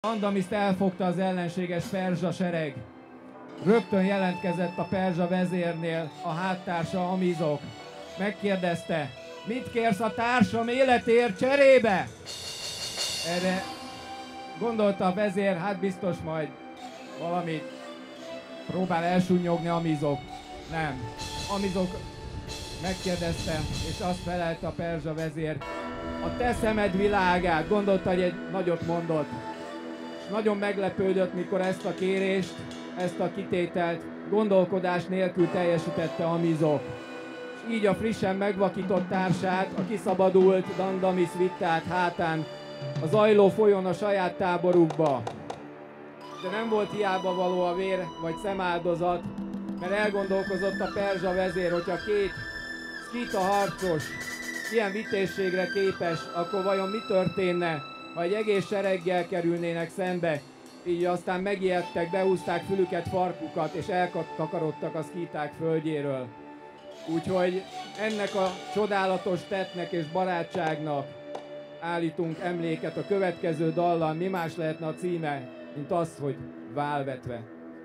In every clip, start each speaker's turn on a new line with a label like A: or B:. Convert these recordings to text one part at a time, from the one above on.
A: Andamiszt elfogta az ellenséges perzsa sereg. Rögtön jelentkezett a perzsa vezérnél a háttársa Amizok. Megkérdezte, mit kérsz a társam életért cserébe? Erre gondolta a vezér, hát biztos majd valamit próbál elsúnyogni Amizok. Nem. Amizok megkérdezte, és azt felelte a perzsa vezér, a te szemed világát, gondolta, hogy egy nagyot mondott. És nagyon meglepődött, mikor ezt a kérést, ezt a kitételt gondolkodás nélkül teljesítette Amizok. És így a frissen megvakított társát, a kiszabadult Dandamisz vitte át hátán a zajló folyón a saját táborukba. De nem volt hiába való a vér vagy szemáldozat, mert elgondolkozott a perzsa vezér, hogyha két szkíta harcos ilyen vitézségre képes, akkor vajon mi történne, ha egy egész sereggel kerülnének szembe. Így aztán megijedtek, behúzták fülüket, farkukat, és eltakarodtak a szkíták földjéről. Úgyhogy ennek a csodálatos tettnek és barátságnak állítunk emléket a következő dallal. Mi más lehetne a címe, mint az, hogy válvetve.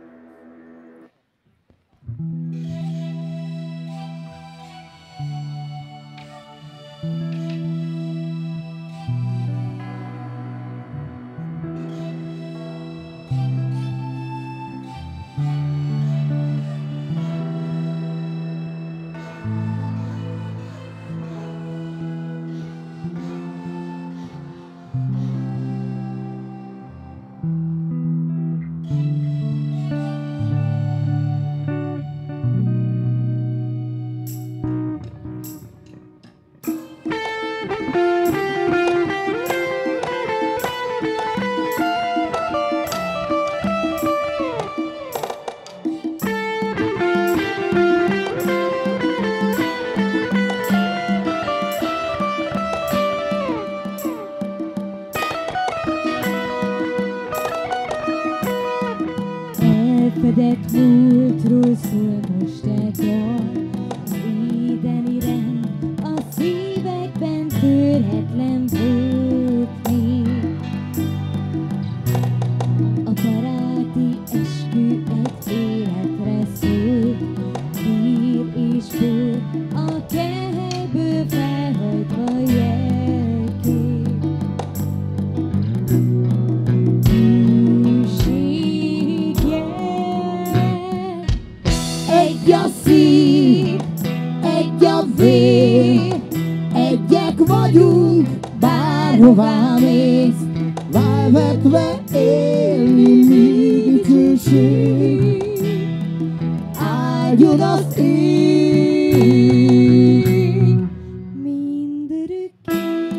B: Elfedett múltról szól most egy dal, az édeni rend a szívekben törhetlen volt még. A baráti eskü egy életre szólt, bír és bór a kehelyből felhajtva jelkép. Egy a szív, egy a vér, egyek vagyunk, bárhová mész, válvetve élni még dicsőség. Áldjon az ég mindörökké.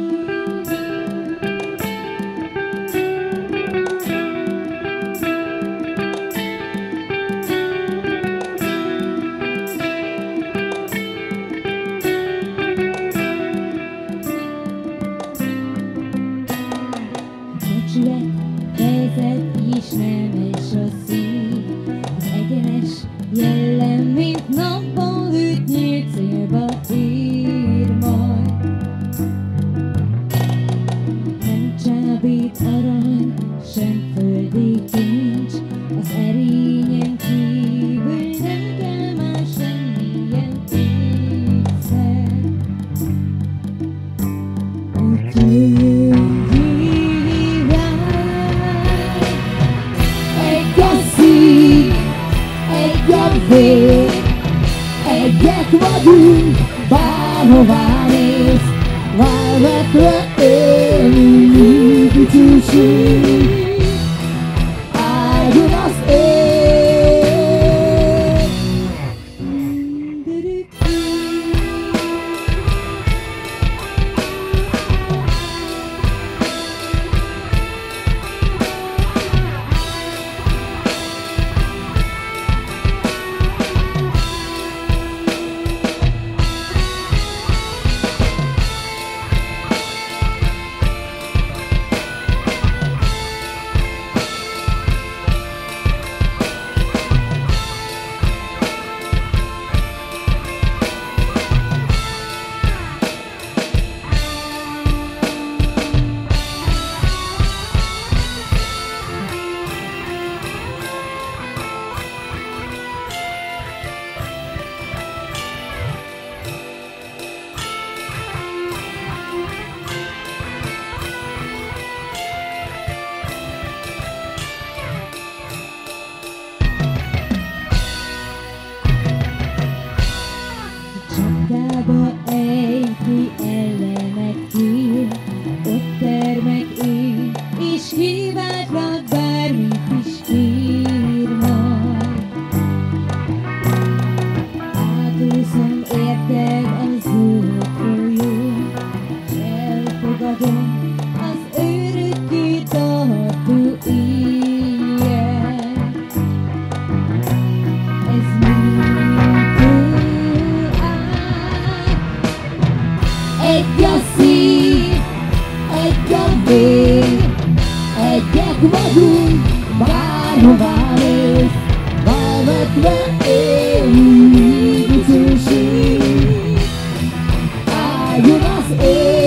B: Fejezet is nemes a szív, az egyenes jellem, mint napban lőtt nyílt célba ér majd. Nem csábít arany, sem földi kincs, az erényen kívül nem kell más semmilyen ékszer. Vér, egyek vagyunk, bárhová mész, válvetve élni még dicsőség. Áldjon az ég mindörökké. átlak bármit is kér majd. Átúszom érted a zöld folyón, s elfogadom az örökké tartó éjjel. Ez mindtől áll. Egy a szív, egy a vér, egyek vagyunk, bárhová mész, válvetve élünk dicsőség. Álljon az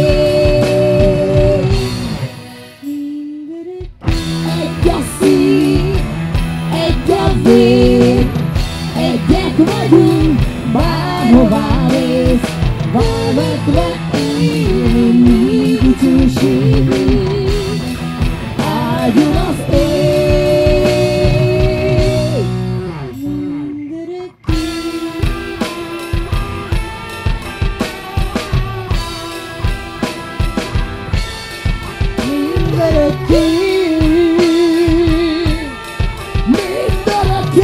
B: ég, mindörökké. Egy a szív, egy a vér, egyek vagyunk, bárhová mész, válvetve élünk dicsőség. Álljon az ég, mindörökké. Mindörökké, mindörökké,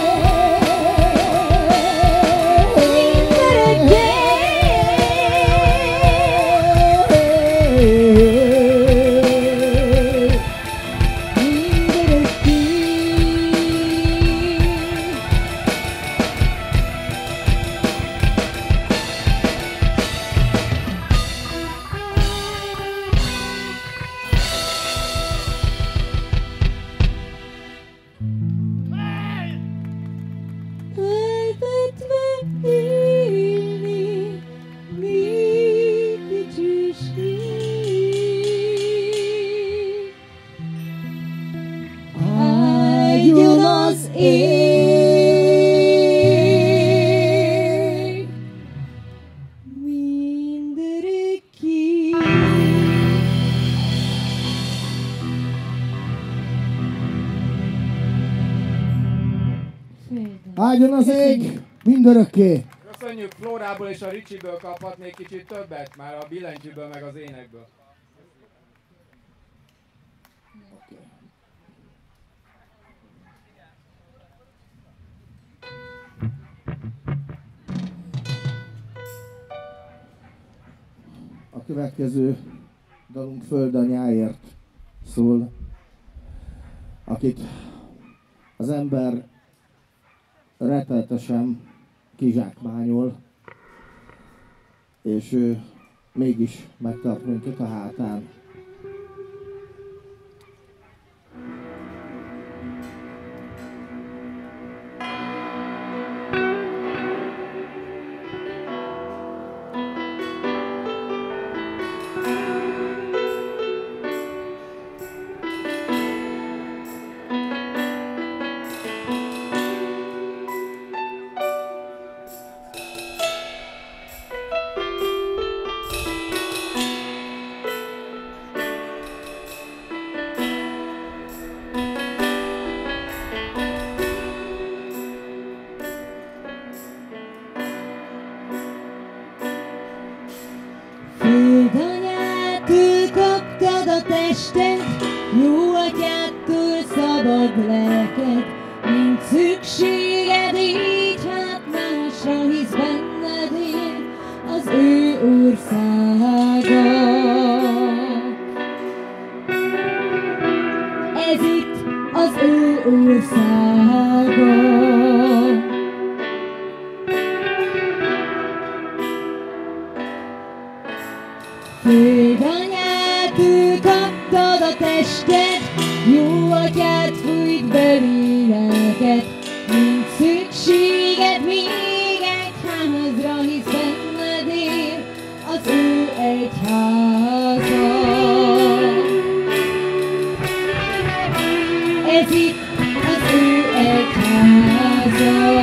B: elvetve élni, még dicsőség. Álljon az ég, mindörökké.
C: Áldjon az ég mindörökké!
A: Köszönjük, Flórából és a Ricsiből kaphatnék kicsit többet, már a billentyűből meg az énekből.
C: A következő dalunk Földanyáért szól, akit az ember rettenetesen kizsákmányol, és ő mégis megtart minket a hátán.
B: Földanyától kaptad a testet, jó atyától szabad lelked, mint szükséged, így hát másra, hisz benned él az ő országa. Ez itt az ő országa. Földanyától kaptad a testet, jó atyád fújt belé lelket, mint szükséged még egy házra, hisz benned él az ő egyháza. Ez itt az ő egyháza.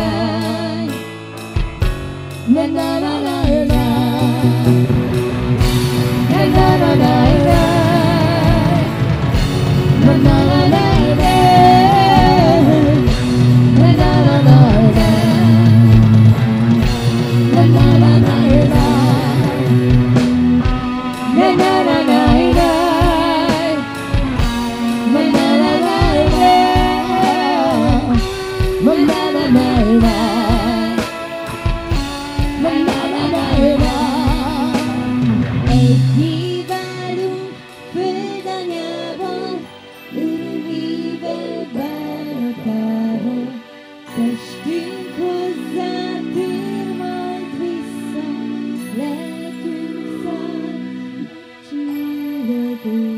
B: Na na na na na. Na na na na na. Na na na na na. Na na na na na. Na na na na na. Na na na na na. Na na na na na. Na na na na na. Egyé válunk földanyával, örömével bánatával, testünk hozzá tér majd vissza, lelkünk száll csillagul.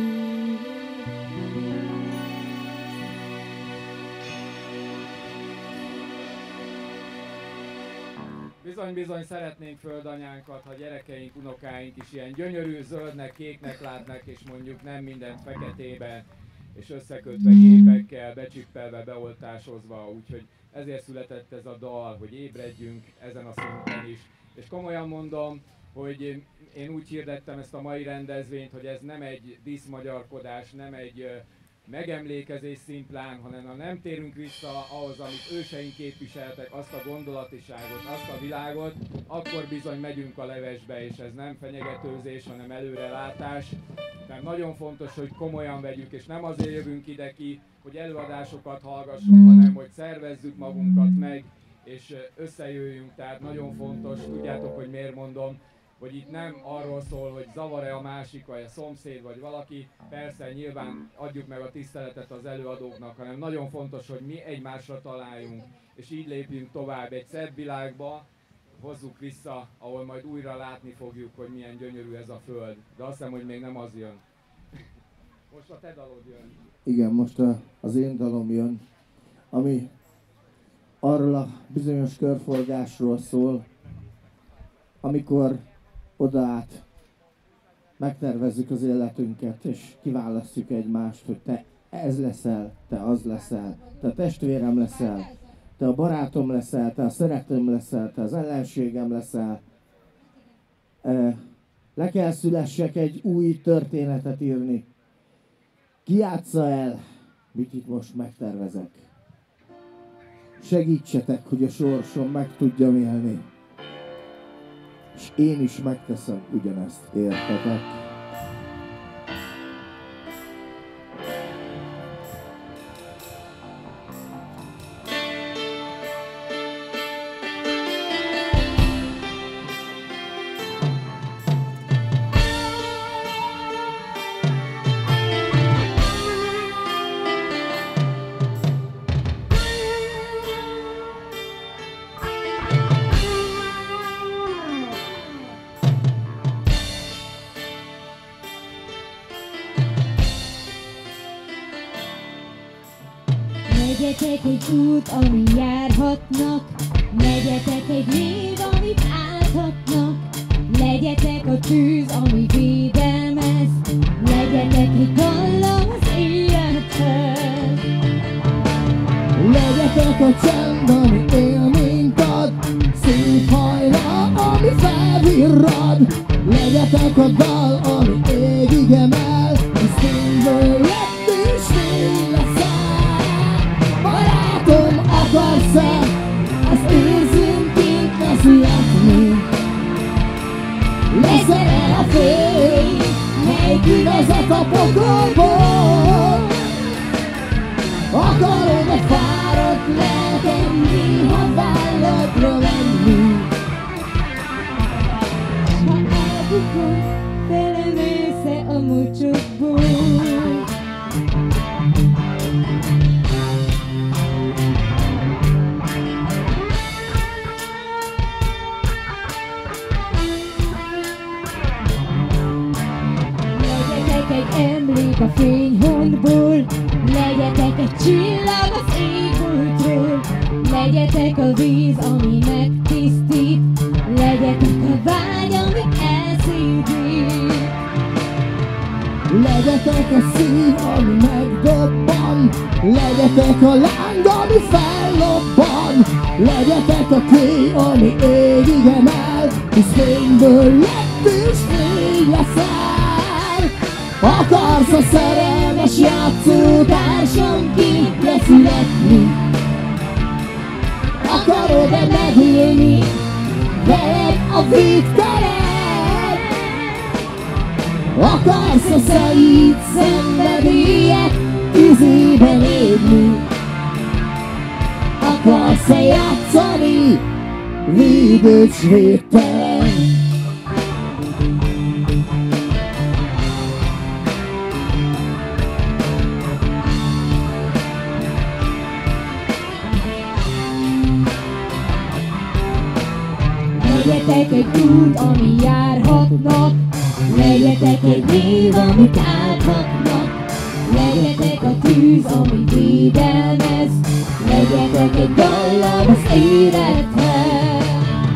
A: Bizony szeretnénk földanyánkat, ha gyerekeink, unokáink is ilyen gyönyörű, zöldnek, kéknek látnak, és mondjuk nem mindent feketébe, és összekötve képekkel, becsippelve, beoltásozva, úgyhogy ezért született ez a dal, hogy ébredjünk ezen a szinten is. És komolyan mondom, hogy én úgy hirdettem ezt a mai rendezvényt, hogy ez nem egy díszmagyarkodás, nem egy megemlékezés szimplán, hanem ha nem térünk vissza ahhoz, amit őseink képviseltek, azt a gondolatiságot, azt a világot, akkor bizony megyünk a levesbe, és ez nem fenyegetőzés, hanem előrelátás. Tehát nagyon fontos, hogy komolyan vegyük, és nem azért jövünk ide ki, hogy előadásokat hallgassunk, hanem hogy szervezzük magunkat meg, és összejöjjünk. Tehát nagyon fontos, tudjátok, hogy miért mondom, hogy itt nem arról szól, hogy zavar-e a másik, vagy a szomszéd, vagy valaki. Persze, nyilván adjuk meg a tiszteletet az előadóknak, hanem nagyon fontos, hogy mi egymásra találjunk, és így lépjünk tovább egy szebb világba, hozzuk vissza, ahol majd újra látni fogjuk, hogy milyen gyönyörű ez a föld. De azt hiszem, hogy még nem az jön. Most a te dalod jön.
C: Igen, most az én dalom jön, ami arról a bizonyos körforgásról szól, amikor odaát megtervezzük az életünket, és kiválasztjuk egymást, hogy te ez leszel, te az leszel, te a testvérem leszel, te a barátom leszel, te a szeretőm leszel, te az ellenségem leszel. Le kell szülessek egy új történetet írni. Ki játsza el, mit itt most megtervezek? Segítsetek, hogy a sorsom meg tudjam élni. És én is megteszem ugyanezt, értetek?
B: Legyetek egy út, ami járhatnak, legyetek egy név, amit áthatnak, legyetek a tűz, ami védelmez, legyetek egy dallam az élethez.
C: Legyetek a csend, ami élményt ad, szép hajna, ami felvirrad. Legyetek a dal, ami égig emel, és fényből lett és fény leszel. Barátom, akarsz-e az érzőnként születni? Leszel a fény, mely kivezet a pokolból. Akarod-e fáradt lelkem néha válladra venni?
B: Ha elbukod, felemész-e a mocsokból? Legyetek egy emlék a fényhontból, legyetek egy csillag az égboltról, legyetek a víz, ami megtisztít, legyetek a vágy, ami elszívít.
C: Legyetek a szív, ami megdobban, legyetek a láng, ami fellobban. Legyetek a kéj, ami égig emel, hisz fényből lett és fény leszel. Akarsz a szerelmes játszótársamként leszületni? Akarod-e megélni veled a végtelen? Akarsz a szaid szenvedélyek tüzében égni? Akarsz-e játszani védős védtelen?
B: Legyetek egy út, ami járhatnak, legyetek egy név, amit áthatnak, legyetek a tűz, ami védelmez, legyetek egy dallam az élethez.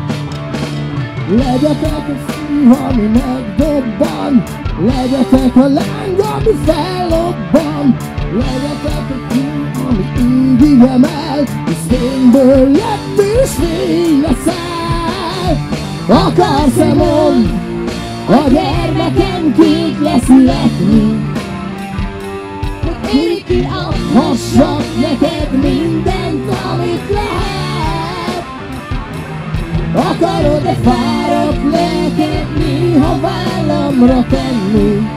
C: Legyetek a szív, ami megdobban, legyetek a láng, ami fellobban. Legyetek a kéj, ami égig emel, és fényből lett és fény leszel. Akarsz-e mondd, a gyermekemként leszületni?
B: Hogy örökké
C: Adhassak neked mindent, amit lehet. Akarod-e fáradt lelket néha vállamra tenni?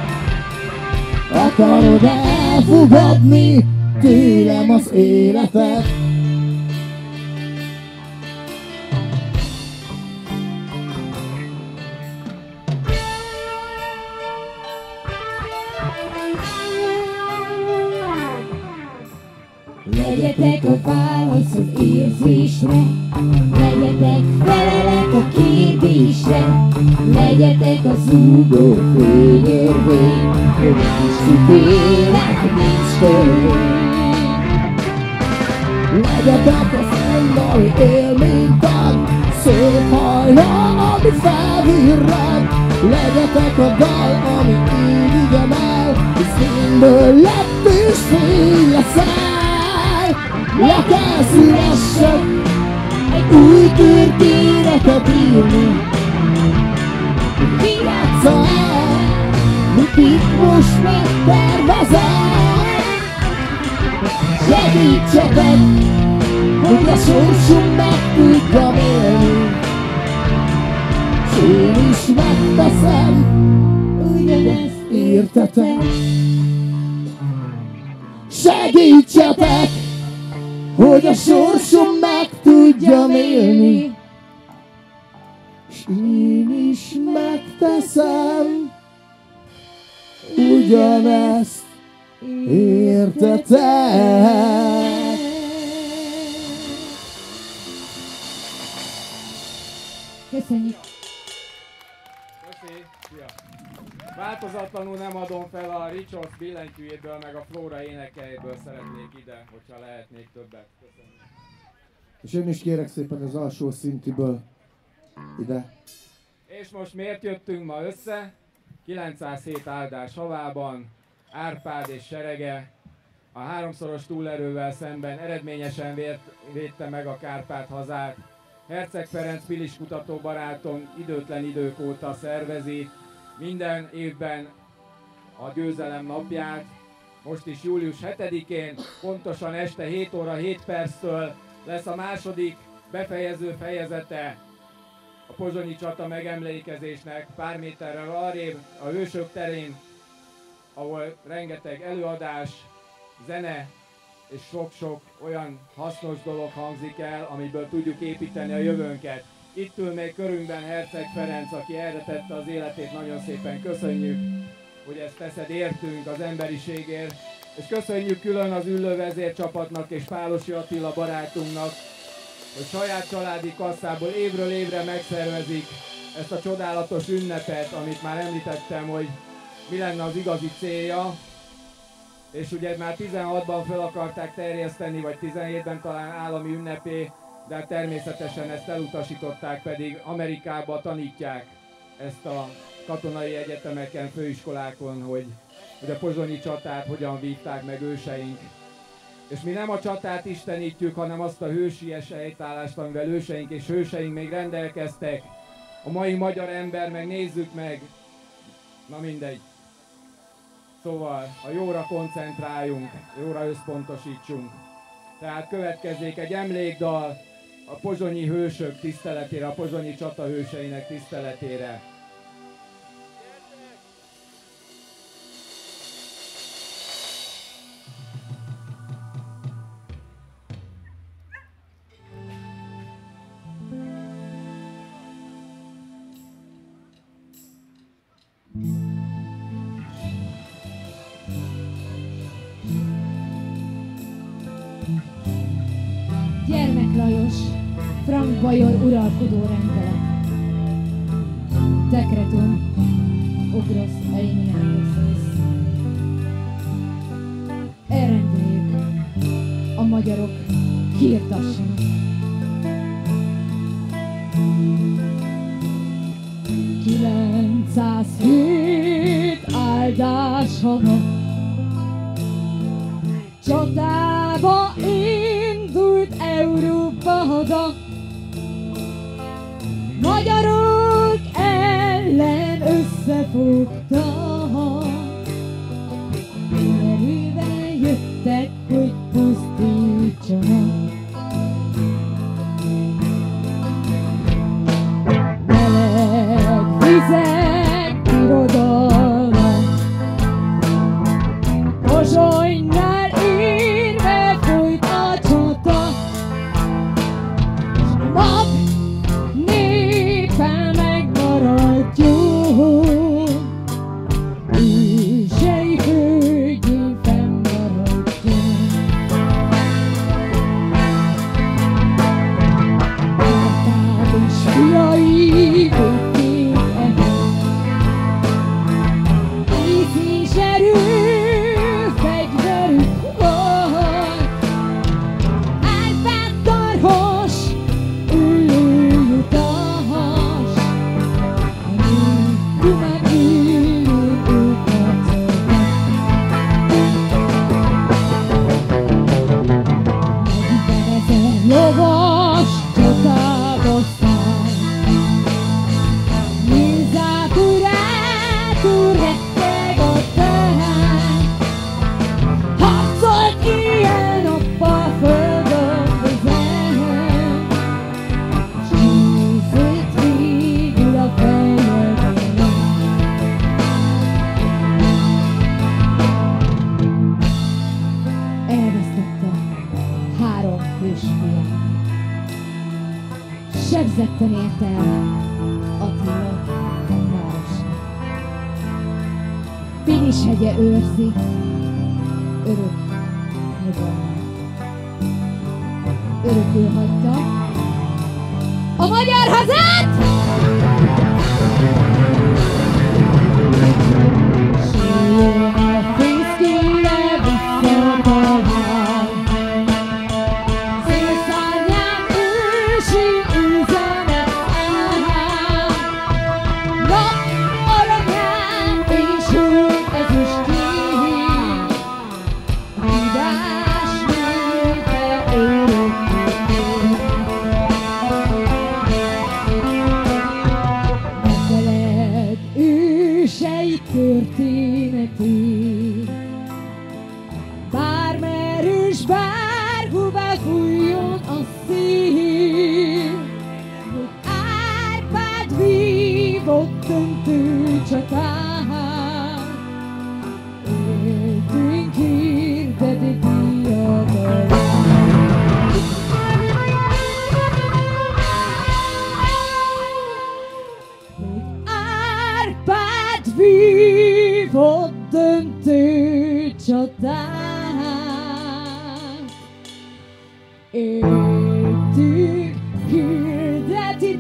C: Akarod-e elfogadni tőlem az életet?
B: legyetek a válasz az érzésre, legyetek felelet a kérdésre, legyetek a zúgó fényörvény, hogy nincs kitélet, nincs törvény.
C: Legyetek a fenn, ami élményt ad, szép hajna, ami felvirrad. Legyetek a dal, ami égig emel, és fényből lett és fény leszel. Le kell szülessek egy új történetet írni. Ki játsza el, mit itt most megtervezel? Segítsetek, hogy a sorsom meg tudjam élni, s én is megteszem, ugyanezt értetek. Segítsetek, hogy a sorsom meg tudjam élni, s én is megteszem, ugyanezt értetek.
B: Köszönjük!
A: Köszi! Szia! Változatlan Váratlanul nem adom fel a Richards billentyűjéből, meg a Flóra énekeiből szeretnék ide, hogyha lehetnék többet. Köszönöm.
C: És én is kérek szépen az alsó szintiből ide.
A: És most miért jöttünk ma össze? 907 áldás havában Árpád és serege a háromszoros túlerővel szemben eredményesen védte meg a Kárpát hazát. Herceg Ferenc Pilis kutató barátom időtlen idők óta szervezi minden évben a győzelem napját. Most is július 7-én, pontosan este 7 óra 7 perctől lesz a második befejező fejezete a pozsonyi csata megemlékezésnek pár méterrel arrébb a Hősök terén, ahol rengeteg előadás, zene és sok-sok olyan hasznos dolog hangzik el, amiből tudjuk építeni a jövőnket. Itt ül még körünkben Herceg Ferenc, aki erre tette az életét, nagyon szépen köszönjük, hogy ezt teszed értünk az emberiségért, és köszönjük külön az Üllő vezércsapatnak és Pálosi Attila barátunknak, hogy saját családi kasszából évről évre megszervezik ezt a csodálatos ünnepet, amit már említettem, hogy mi lenne az igazi célja. És ugye már 16-ban fel akarták terjeszteni, vagy 17-ben talán állami ünnepé, de természetesen ezt elutasították, pedig Amerikában tanítják ezt a katonai egyetemeken, főiskolákon, hogy a pozsonyi csatát hogyan vívták meg őseink. És mi nem a csatát istenítjük, hanem azt a hősies helytállást, amivel őseink és hőseink még rendelkeztek. A mai magyar ember, meg nézzük meg, na mindegy. Szóval a jóra koncentráljunk, jóra összpontosítsunk. Tehát következzék egy emlékdal a pozsonyi hősök tiszteletére, a pozsonyi csata hőseinek tiszteletére.
B: Gyermek Lajos, Frank Bajor uralkodó rendelet. Decretum, Ugros Einiánosis. Elrendeljük, a magyarok kiirtassanak. 907 áldás hava, csatába indult Európa haza, magyarok ellen összefogtak, erővel jöttek, hogy pusztítsanak. Meleg vizek birodalma, Pozsonynál érve folyt a csata, s nap néppel megmaradjon, ősei földjén fennmaradjon. Árpád és fiai védték ehhez, ész és erő fegyverük volt. Árpád tarhos, ülő utas, a népümet élő harcoltak. 40 000 lovas csatába szállt, Mézátorától retteg a teher, harcolt éjjel-nappal földön vezen, s győzött végül a fenyegeren. Elvesztette 3 hősfiát. Sebzetten ért el Attila városát. Pilis hegye őrzi örök nyugalmát. Örökül hagyta a magyar hazát! S Vajon a fészkére visszatalál. Szélszárnyán ősi üzenet áll. Nap aranyán és hold ezüstjén. Tudás nőte örökké. Megfeled ősei történetét. Bármerős, bárhová fújjon a szél, hogy Árpád vívott döntő csatát. Éltünk hirdeti diadalát. Hogy Árpád vívott döntő csatát. Éltünk hirdeti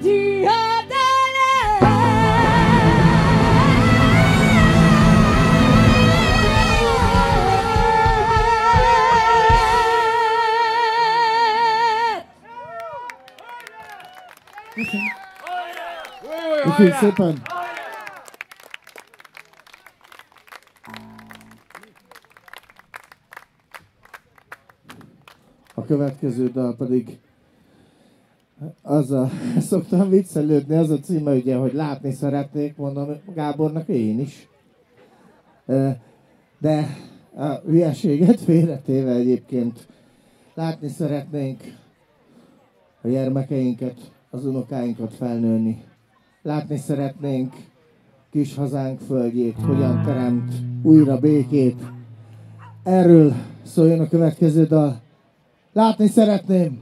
B: diadalát.
C: Köszönjük szépen! A következő dal pedig azzal szoktam viccelődni, az a címe ugye, hogy látni szeretnék, mondom Gábornak én is. De a hülyeséget félretéve egyébként látni szeretnénk a gyermekeinket, az unokáinkat felnőni. Látni szeretnénk kis hazánk földjét, hogyan teremt újra békét. Erről szóljon a következő dal. Látni szeretném!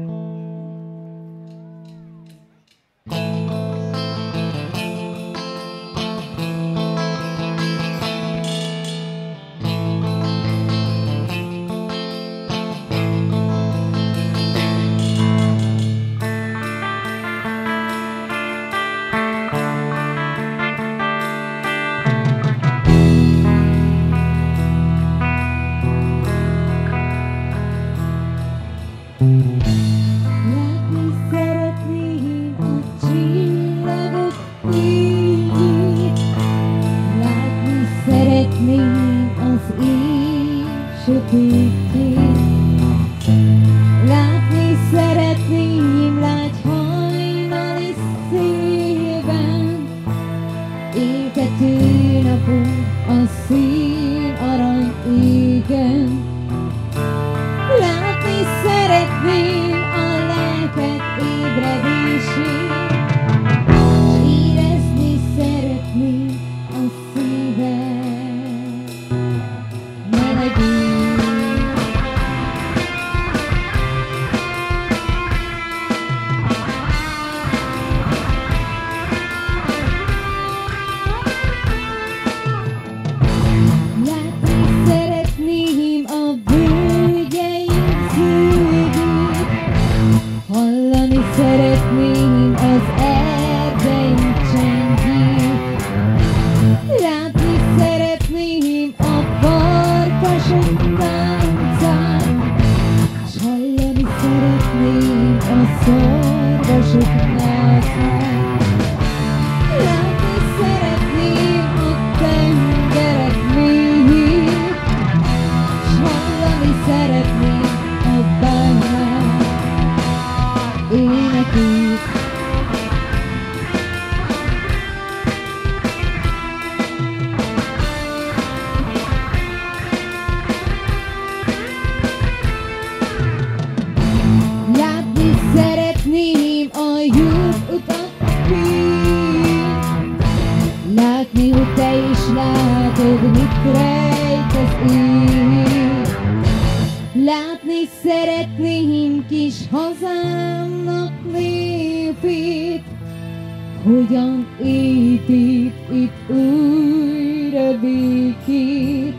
B: Látni szeretném a csillagok fényét. Látni szeretném az éj sötétjét. Látni szeretném lágy hajnali szélben. Égető napon a szél arany égen. Látni szeretném a lelkek ébredését, s érezni szeretném a szíved melegét. Látni szeretném a völgyeink zöldét, hallani szeretném az erdeink csendjét. Látni szeretném a farkasok táncát, s hallani szeretném a szarvasok nászát. Látni szeretném a tengerek mélyét, s hallani szeretném a bányák énekét. Látni szeretném a jobb utat fényét. Látni, hogy te is látod, mit rejt az ég. Látni szeretném kis hazámnak népét, hogyan épít itt újra békét.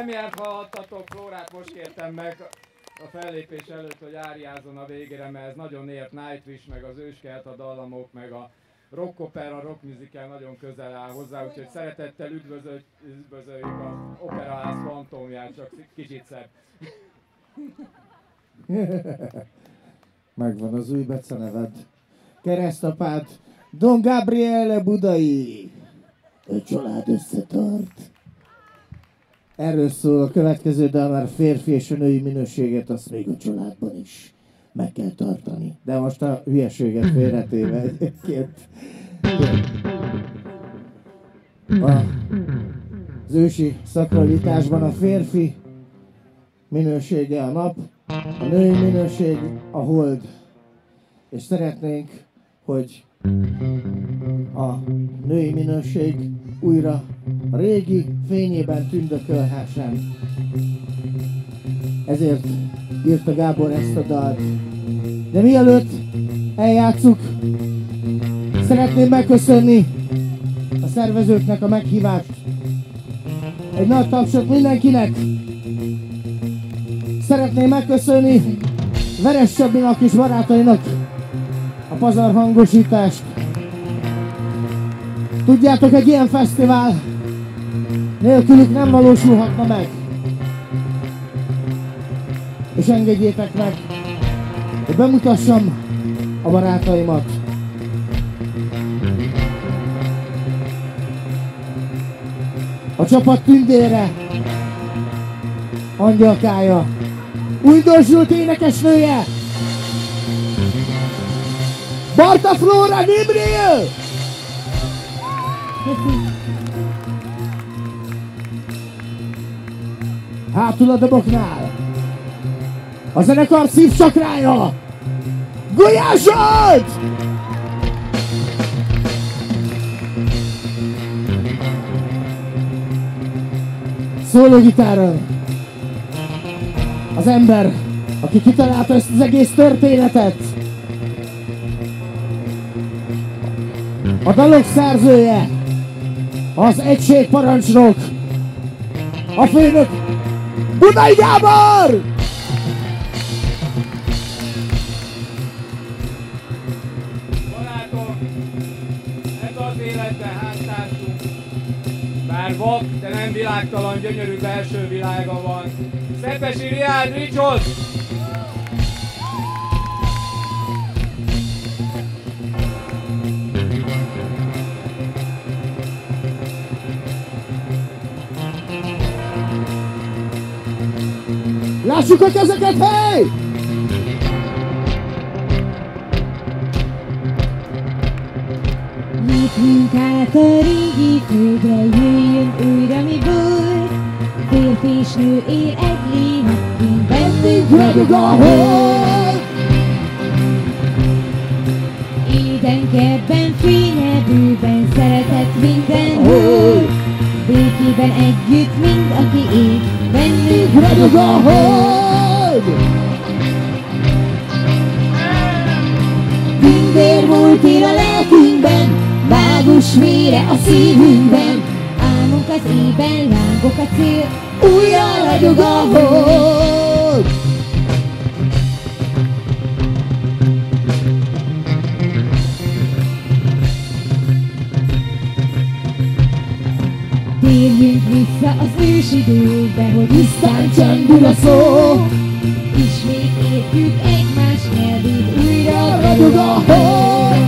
A: Premiért hallhattatok, Flórát most kértem meg a fellépés előtt, hogy áriázzon a végére, mert ez nagyon ért Nightwish, meg az őskelt a dallamok, meg a rock opera, rock musical nagyon közel áll hozzá, úgyhogy szeretettel üdvözöljük az Operaház fantomját, csak kicsit szebb.
C: Megvan az új beceneved. Keresztapád Don Gabriele Budai. A család összetart. Erről szól a következő, de már férfi és a női minőséget azt még a családban is meg kell tartani. De most a hülyeséget félretéve egyébként. Az ősi szakralitásban a férfi minősége a nap, a női minőség a hold. És szeretnénk, hogy a női minőség újra a régi fényében tündökölhessen. Ezért írta Gábor ezt a dalt. De mielőtt eljátszuk, szeretném megköszönni a szervezőknek a meghívást. Egy nagy tapsot mindenkinek! Szeretném megköszönni Veres Csabinak és barátainak a pazar hangosítást. Tudjátok, egy ilyen fesztivál nélkülük nem valósulhatna meg. És engedjétek meg, hogy bemutassam a barátaimat. A csapat tündére, angyalkája, újdonsult énekesnője, Barta Flóra Nibril! Hátul a doboknál a zenekar szívcsakrája, Gulyás Zsolt! Szólógitáron az ember, aki kitalálta ezt az egész történetet, a dalok szerzője, az egységparancsnok, a főnök, Budai Gábor!
A: Barátok, ez az életben háztársunk. Bár vak, de nem világtalan, gyönyörű belső világa van. Szepesi Riád Ricsos!
C: Lássuk a kezeket, hely!
B: Lépjünk át a régi földre, jöjjön újra mi volt. Férfi és nő él egy lélekként, bennünk ragyog a hold. Édenkertben, fényerdőben, szeretet mindenhol. Békében együtt mind, aki él, bennünk ragyog a hold. Tündér volt él a lelkünkben, mágus vére a szívünkben. Álmunk az ében, lángok a cél, újra ragyog a hold. Térjünk vissza az ősidőbe, hogy tisztán csendül a szó. Ismét értjük egymás nyelvét, újra ragyog a hold.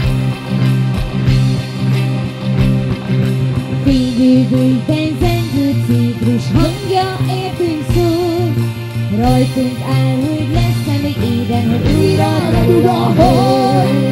B: Fénylődőben zengő ciprus hangja értünk szól. Rajtunk áll, hogy lesz-e még éden, hogy újra ragyog a hold.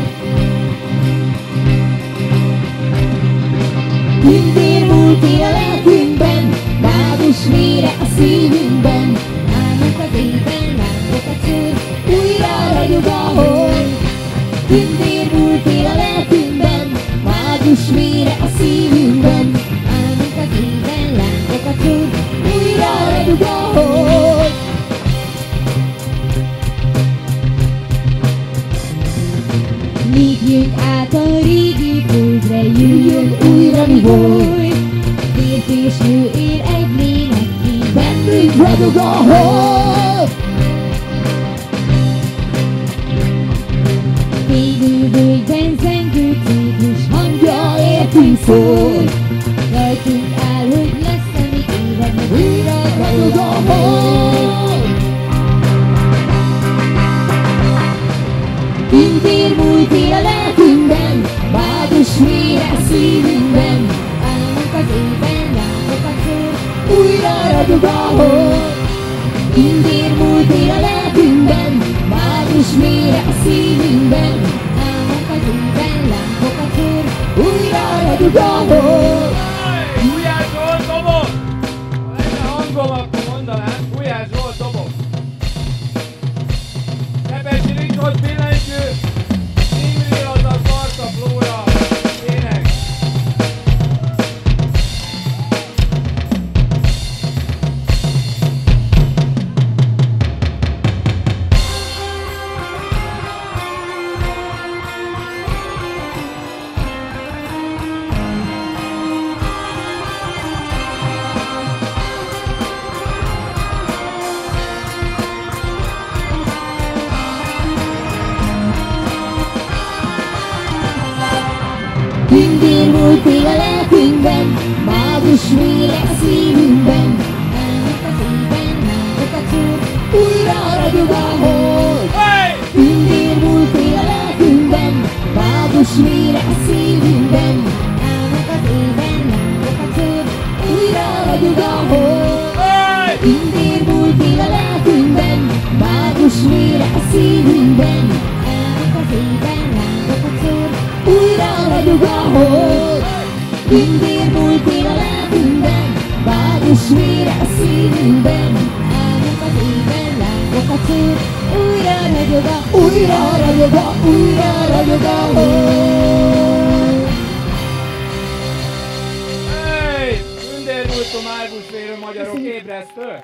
B: Tündér múlt él a lelkünkben, mágus vére a szívünkben. Álmunk az ében, lángokat szúr, újra ragyog a hold. Tündér múlt él a lelkünkben, mágus vére a szívünkben. Álmunk az ében, lángokat szúr, újra ragyog a hold. Lépjünk át a régi földre, jöjjön újra mi volt. Férfi és nő él egy lélekként, hold. Fényű völgyben zengő ciklus hangja értünk szól. Rajtunk áll, hogy lesz, ami évad, meg újra ragyog a hold. Tündér múlt él a lelkünkben, mágus mére a szívünkben. Álmunk az éjben, látokat szól, újra ragyog a hold. Tündér múlt él a lelkünkben, mágus mére a szívünkben. Álmunk az éjben, látokat szól, újra ragyog a hold.
A: Gulyás Zsolt dobog! Ha lenne hangom, akkor mondanám, Gulyás Zsolt dobog! Szepesi Ricsolt billentyű, Imri Azaz Marta Flóra, ének!
B: Tündér múlt él a lelkünkben, mágus mére a szívünkben. Álmunk az éjben, látokat szól, újra ragyog a hold. Tündér múlt él a lelkünkben, mágus mére a szívünkben. Álmunk az éjben, látokat szól, újra ragyog a hold. Tündér múlt él a lelkünkben, mágus mére a szívünkben. Álmunk az éjben, látokat szól, újra ragyog a hold. Tündér múlt él a lelkünkben, mágus mére a szívünkben. Álmunk az éjben, látokat szól, újra ragyog a hold.
A: Hey! Tündér múltó mágus vérő magyarok, ébresztő!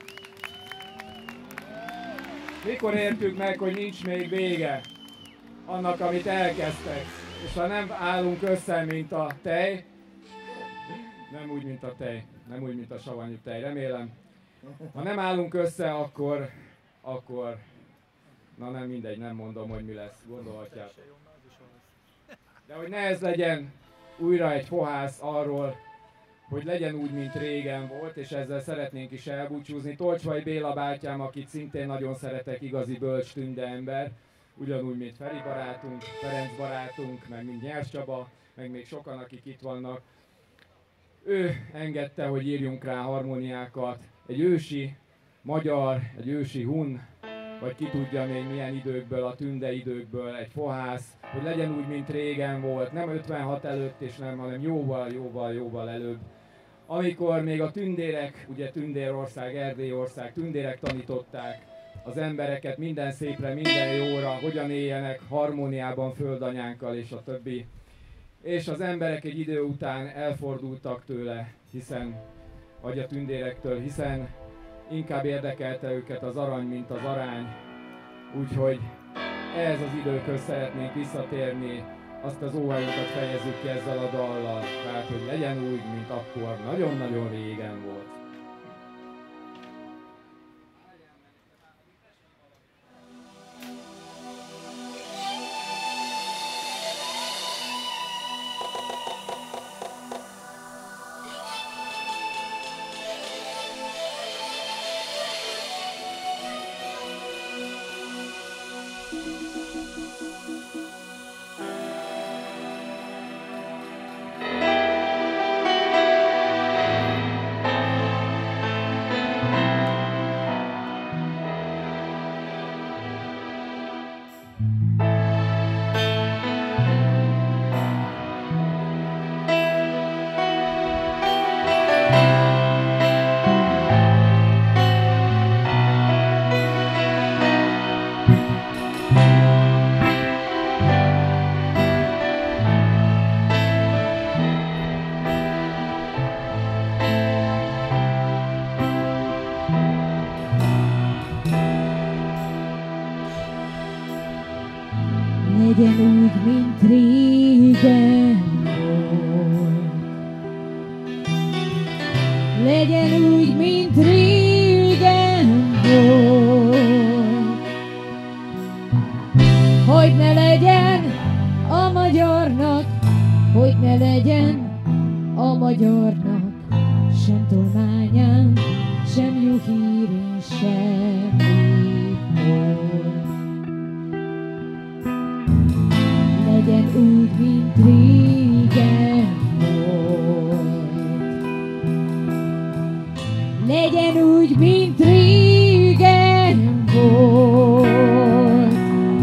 A: Mikor értük meg, hogy nincs még vége annak, amit elkezdtek? És ha nem állunk össze, mint a tej, nem úgy, mint a tej, nem úgy, mint a savanyú tej, remélem. Ha nem állunk össze, akkor na nem mindegy, nem mondom, hogy mi lesz, gondolhatjátok. De hogy ne ez legyen újra egy fohász arról, hogy legyen úgy, mint régen volt, és ezzel szeretnénk is elbúcsúzni. Tolcsvai Béla bátyám, akit szintén nagyon szeretek, igazi bölcs tünde ember, ugyanúgy, mint Feri barátunk, Ferenc barátunk, meg mint Nyers Csaba, meg még sokan, akik itt vannak. Ő engedte, hogy írjunk rá harmóniákat. Egy ősi magyar, egy ősi hun, vagy ki tudja még milyen időkből, a tünde időkből, egy fohász, hogy legyen úgy, mint régen volt, nem 56 előtt és nem, hanem jóval előbb. Amikor még a tündérek, ugye Tündérország, Erdélyország, tündérek tanították az embereket minden szépre, minden jóra, hogyan éljenek harmóniában földanyánkkal és a többi. És az emberek egy idő után elfordultak tőle, vagy a tündérektől, hiszen inkább érdekelte őket az arany, mint az arány. Úgyhogy ehhez az időkhöz szeretnénk visszatérni, azt az óhajunkat fejezzük ki ezzel a dallal, tehát hogy legyen úgy, mint akkor nagyon-nagyon régen volt.
B: Legyen úgy, mint régen volt. Legyen úgy, mint régen Hogy ne legyen a magyarnak, hogy ne legyen a magyarnak sem tolmányán, sem jó hírén, sem hol. Legyen úgy, mint régen volt. Legyen úgy, mint régen volt.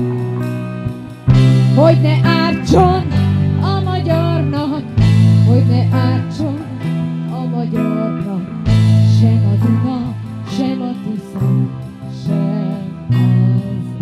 B: Hogy ne ártson a magyarnak, hogy ne ártson a magyarnak, sem a Duna, sem a Tisza, sem az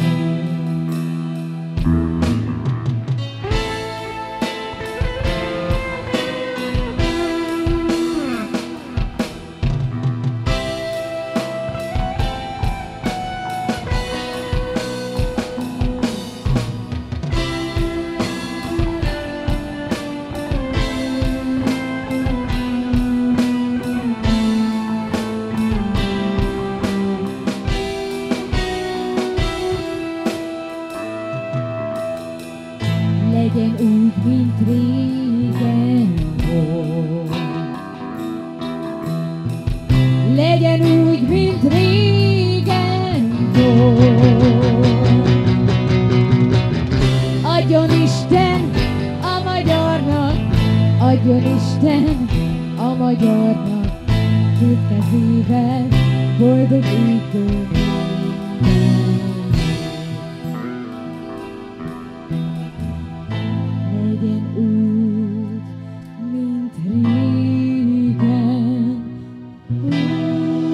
B: legyen úgy, mint régen volt. Legyen úgy, mint régen volt. Adjon Isten a magyarnak, adjon Isten a magyarnak, két kezével boldogító. Legyen úgy, mint régen volt.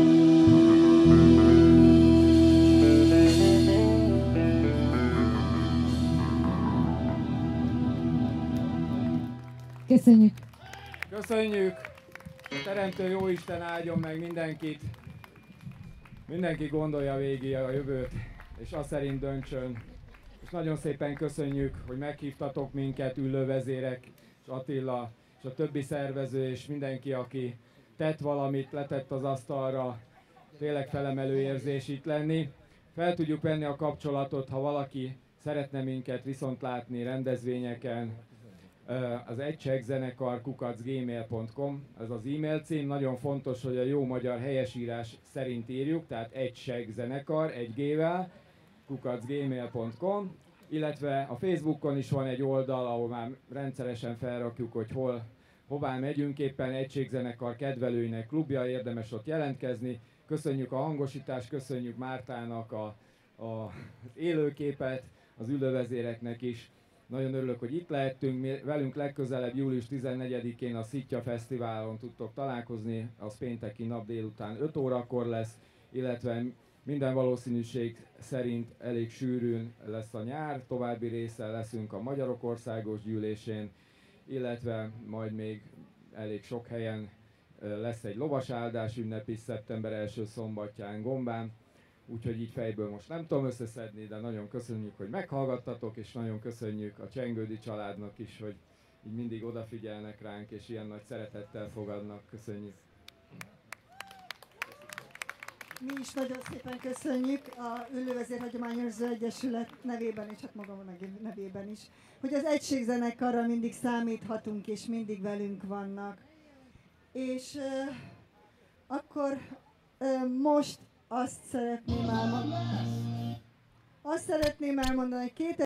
B: Köszönjük!
A: Köszönjük! A Teremtő Jóisten áldjon meg mindenkit. Mindenki gondolja végig a jövőt, és azt szerint döntsön. És nagyon szépen köszönjük, hogy meghívtatok minket, Üllővezérek, és Attila, és a többi szervező, és mindenki, aki tett valamit, letett az asztalra. Tényleg felemelő érzés itt lenni. Fel tudjuk venni a kapcsolatot, ha valaki szeretne minket viszont látni rendezvényeken. Az egységzenekar@gmail.com, ez az e-mail cím. Nagyon fontos, hogy a jó magyar helyesírás szerint írjuk, tehát egységzenekar, egy G-vel, @gmail.com, illetve a Facebookon is van egy oldal, ahol már rendszeresen felrakjuk, hogy hová megyünk, éppen Egységzenekar kedvelőinek klubja, érdemes ott jelentkezni. Köszönjük a hangosítást, köszönjük Mártának az élőképet, az Üllővezéreknek is. Nagyon örülök, hogy itt lehettünk, velünk legközelebb július 14-én a Szitja Fesztiválon tudtok találkozni, az pénteki nap délután 5 órakor lesz, illetve minden valószínűség szerint elég sűrűn lesz a nyár, további része leszünk a Magyarok Országos Gyűlésén, illetve majd még elég sok helyen lesz egy lovasáldás ünnep is szeptember első szombatján Gombán, úgyhogy így fejből most nem tudom összeszedni, de nagyon köszönjük, hogy meghallgattatok, és nagyon köszönjük a Csengődi családnak is, hogy így mindig odafigyelnek ránk, és ilyen nagy szeretettel fogadnak. Köszönjük!
D: Mi is nagyon szépen köszönjük a Üllővezér Hagyományőrző Egyesület nevében, és hát magam nevében is, hogy az Egységzenekarra mindig számíthatunk, és mindig velünk vannak. És akkor most azt szeretném elmondani, hogy